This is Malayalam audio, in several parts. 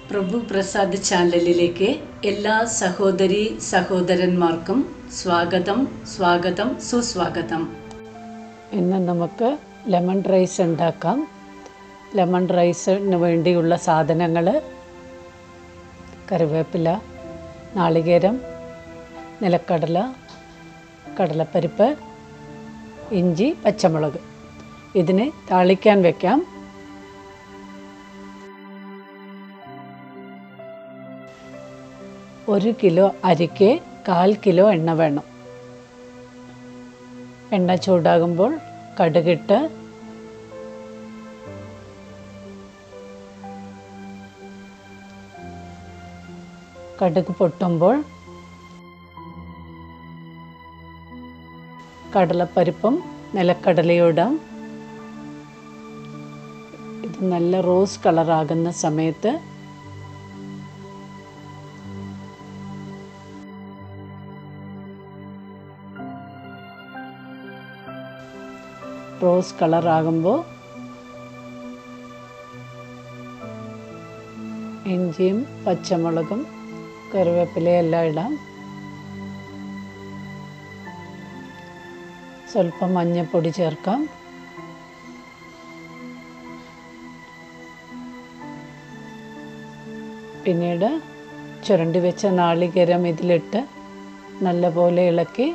പ്രഭു പ്രസാദ് ചാനലിലേക്ക് എല്ലാ സഹോദരി സഹോദരന്മാർക്കും സ്വാഗതം സുസ്വാഗതം. ഇന്ന് നമുക്ക് ലെമൺ റൈസ് ഉണ്ടാക്കാം. ലെമൺ റൈസിന് വേണ്ടിയുള്ള സാധനങ്ങൾ: കറിവേപ്പില, നാളികേരം, നിലക്കടല, കടലപ്പരിപ്പ്, ഇഞ്ചി, പച്ചമുളക്. ഇതിന് താളിക്കാൻ വെക്കാം. ഒരു കിലോ അരിക്ക് 1/4 കിലോ എണ്ണ വേണം. എണ്ണ ചൂടാകുമ്പോൾ കടുകിട്ട് കടുക് പൊട്ടുമ്പോൾ കടലപ്പരിപ്പും നിലക്കടലയും ഇടാം. ഇത് നല്ല റോസ് കളറാകുന്ന സമയത്ത് റോസ് കളറാകുമ്പോൾ ഇഞ്ചിയും പച്ചമുളകും കറിവേപ്പിലയും എല്ലാം ഇടാം. സ്വല്പം മഞ്ഞൾപ്പൊടി ചേർക്കാം. പിന്നീട് ചുരണ്ടി വെച്ച നാളികേരം ഇതിലിട്ട് നല്ലപോലെ ഇളക്കി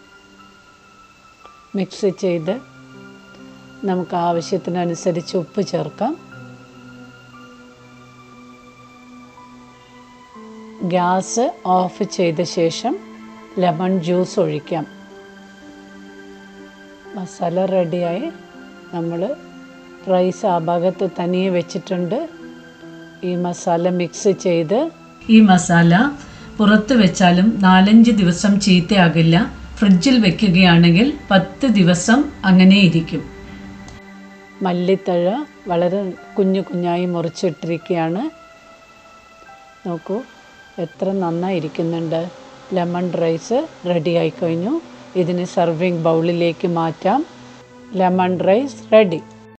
മിക്സ് ചെയ്ത് നമുക്ക് ആവശ്യത്തിനനുസരിച്ച് ഉപ്പ് ചേർക്കാം. ഗ്യാസ് ഓഫ് ചെയ്ത ശേഷം ലെമൺ ജ്യൂസ് ഒഴിക്കാം. മസാല റെഡിയായി. നമ്മൾ റൈസ് ആ ഭാഗത്ത് തനിയെ വെച്ചിട്ടുണ്ട്. ഈ മസാല മിക്സ് ചെയ്ത് ഈ മസാല പുറത്ത് വെച്ചാലും 4-5 ദിവസം ചീത്തയാകില്ല. ഫ്രിഡ്ജിൽ വെക്കുകയാണെങ്കിൽ 10 ദിവസം അങ്ങനെ ഇരിക്കും. മല്ലിത്തഴ വളരെ കുഞ്ഞായി മുറിച്ചിട്ടിരിക്കുകയാണ്. നോക്കൂ എത്ര നന്നായിരിക്കുന്നുണ്ട്. ലെമൺ റൈസ് റെഡി ആയിക്കഴിഞ്ഞു. ഇതിന് സർവിങ് ബൗളിലേക്ക് മാറ്റാം. Lemon rice ready.